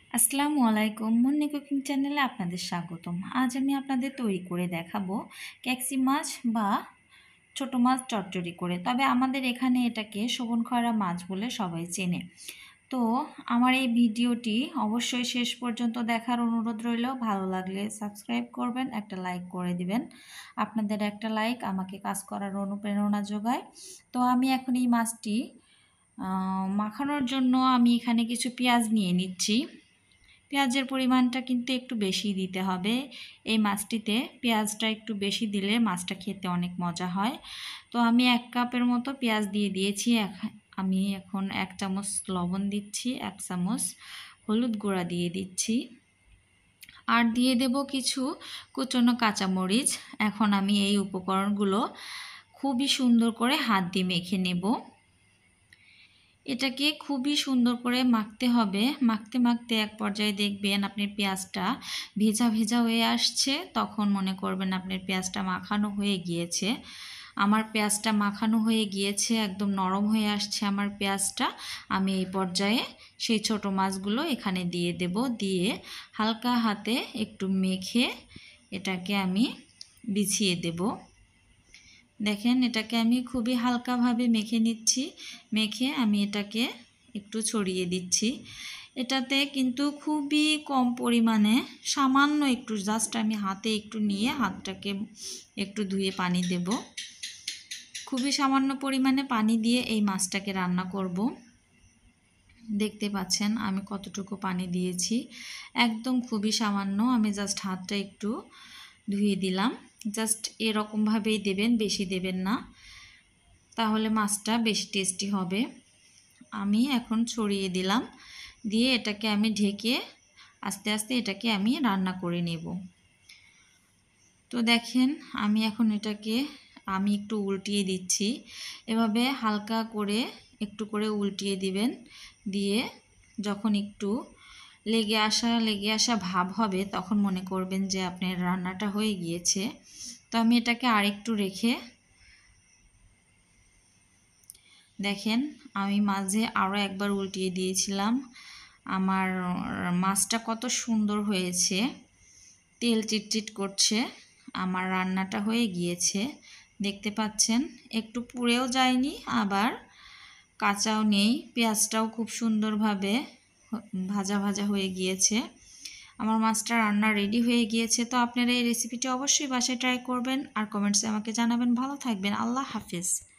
আসসালামু আলাইকুম, মুন্নি কুকিং চ্যানেলে আপনাদের স্বাগতম। আজ আমি আপনাদের তৈরি করে দেখাবো ক্যাকসি মাছ বা ছোট মাছ চচ্চড়ি করে। তবে আমাদের এখানে এটাকে শোভনখরা মাছ বলে সবাই চেনে। তো আমার এই ভিডিওটি অবশ্যই শেষ পর্যন্ত দেখার অনুরোধ রইল। ভালো লাগলে সাবস্ক্রাইব করবেন, একটা লাইক করে দিবেন। আপনাদের একটা লাইক আমাকে কাজ করার অনুপ্রেরণা যোগায়। তো আমি এখন এই মাছটি মাখানোর জন্য আমি এখানে কিছু পেঁয়াজ নিয়ে নিচ্ছি। পেঁয়াজের পরিমাণটা কিন্তু একটু বেশি দিতে হবে। এই মাছটিতে পেঁয়াজটা একটু বেশি দিলে মাছটা খেতে অনেক মজা হয়। তো আমি 1 কাপের মতো পেঁয়াজ দিয়ে দিয়েছি। আমি এখন 1 চামচ লবণ দিচ্ছি, 1 চামচ হলুদ গুঁড়া দিয়ে দিচ্ছি, আর দিয়ে দেব কিছু কুচনো কাঁচামরিচ। এখন আমি এই উপকরণগুলো খুবই সুন্দর করে হাত দিয়ে মেখে নেব। এটাকে খুবই সুন্দর করে মাখতে হবে। মাখতে মাখতে এক পর্যায়ে দেখবেন আপনার পেঁয়াজটা ভেজা ভেজা হয়ে আসছে, তখন মনে করবেন আপনার পেঁয়াজটা মাখানো হয়ে গিয়েছে। আমার পেঁয়াজটা মাখানো হয়ে গিয়েছে, একদম নরম হয়ে আসছে আমার পেঁয়াজটা। আমি এই পর্যায়ে সেই ছোট মাছগুলো এখানে দিয়ে দেব। দিয়ে হালকা হাতে একটু মেখে এটাকে আমি বিছিয়ে দেব। দেখেন, এটাকে আমি খুবই হালকাভাবে মেখে নিচ্ছি। মেখে আমি এটাকে একটু ছড়িয়ে দিচ্ছি। এটাতে কিন্তু খুবই কম পরিমাণে সামান্য একটু জাস্ট আমি হাতে একটু নিয়ে হাতটাকে একটু ধুয়ে পানি দেব। খুবই সামান্য পরিমাণে পানি দিয়ে এই মাছটাকে রান্না করব। দেখতে পাচ্ছেন আমি কতটুকু পানি দিয়েছি, একদম খুবই সামান্য। আমি জাস্ট হাতটা একটু ধুয়ে দিলাম। জাস্ট এরকমভাবেই দেবেন, বেশি দেবেন না, তাহলে মাছটা বেশি টেস্টি হবে। আমি এখন ছড়িয়ে দিলাম, দিয়ে এটাকে আমি ঢেকে আস্তে আস্তে এটাকে আমি রান্না করে নেব। তো দেখেন, আমি এখন এটাকে আমি একটু উল্টিয়ে দিচ্ছি। এভাবে হালকা করে একটু করে উল্টিয়ে দিবেন। দিয়ে যখন একটু লেগে আসা ভাব হবে, তখন মনে করবেন যে আপনার রান্নাটা হয়ে গিয়েছে। তো আমি এটাকে আরেকটু রেখে দেখেন, আমি মাঝে আরও একবার উল্টিয়ে দিয়েছিলাম। আমার মাছটা কত সুন্দর হয়েছে, তেল চিটচিট করছে। আমার রান্নাটা হয়ে গিয়েছে, দেখতে পাচ্ছেন। একটু পুড়েও যায়নি, আবার কাঁচাও নেই। পেঁয়াজটাও খুব সুন্দরভাবে ভাজা ভাজা হয়ে গিয়েছে। আমার মাছটা রান্না রেডি হয়ে গিয়েছে। তো আপনারা এই রেসিপিটি অবশ্যই বাসায় ট্রাই করবেন আর কমেন্টসে আমাকে জানাবেন। ভালো থাকবেন, আল্লাহ হাফেজ।